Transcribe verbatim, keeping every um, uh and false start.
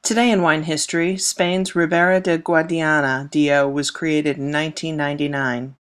Today in wine history, Spain's Ribera de Guadiana D O was created in nineteen ninety-nine.